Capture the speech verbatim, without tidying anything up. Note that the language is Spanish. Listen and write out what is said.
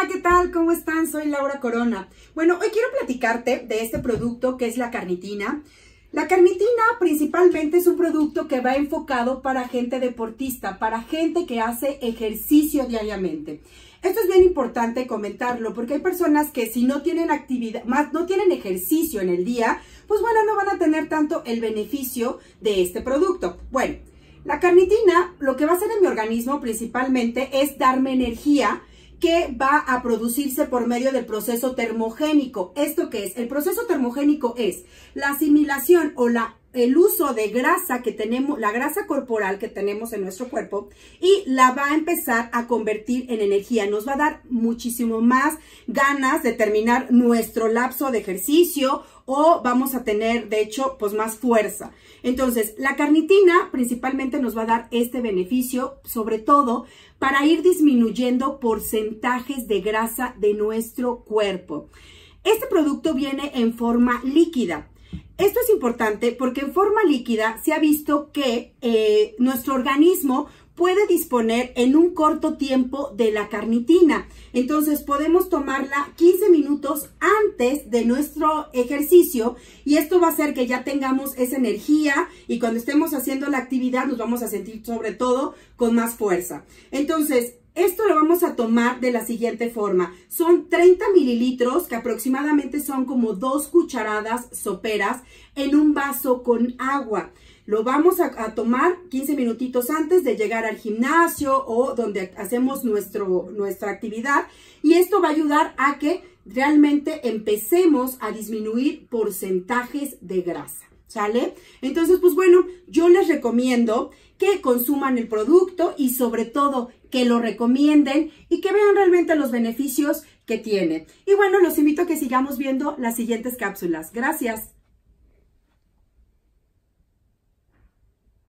Hola, ¿qué tal? ¿Cómo están? Soy Laura Corona. Bueno, hoy quiero platicarte de este producto que es la carnitina. La carnitina principalmente es un producto que va enfocado para gente deportista, para gente que hace ejercicio diariamente. Esto es bien importante comentarlo porque hay personas que si no tienen actividad, más no tienen ejercicio en el día, pues bueno, no van a tener tanto el beneficio de este producto. Bueno, la carnitina lo que va a hacer en mi organismo principalmente es darme energía que va a producirse por medio del proceso termogénico. ¿Esto qué es? El proceso termogénico es la asimilación o la, el uso de grasa que tenemos, la grasa corporal que tenemos en nuestro cuerpo, y la va a empezar a convertir en energía. Nos va a dar muchísimo más ganas de terminar nuestro lapso de ejercicio o vamos a tener, de hecho, pues más fuerza. Entonces, la carnitina principalmente nos va a dar este beneficio, sobre todo para ir disminuyendo porcentajes de grasa de nuestro cuerpo. Este producto viene en forma líquida. Esto es importante porque en forma líquida se ha visto que eh, nuestro organismo puede disponer en un corto tiempo de la carnitina. Entonces podemos tomarla quince minutos antes de nuestro ejercicio y esto va a hacer que ya tengamos esa energía y cuando estemos haciendo la actividad nos vamos a sentir sobre todo con más fuerza. Entonces, esto lo vamos a tomar de la siguiente forma. Son treinta mililitros, que aproximadamente son como dos cucharadas soperas en un vaso con agua. Lo vamos a, a tomar quince minutitos antes de llegar al gimnasio o donde hacemos nuestro, nuestra actividad. Y esto va a ayudar a que realmente empecemos a disminuir porcentajes de grasa. ¿Sale? Entonces, pues bueno, yo les recomiendo que consuman el producto y sobre todo que lo recomienden y que vean realmente los beneficios que tiene. Y bueno, los invito a que sigamos viendo las siguientes cápsulas. Gracias.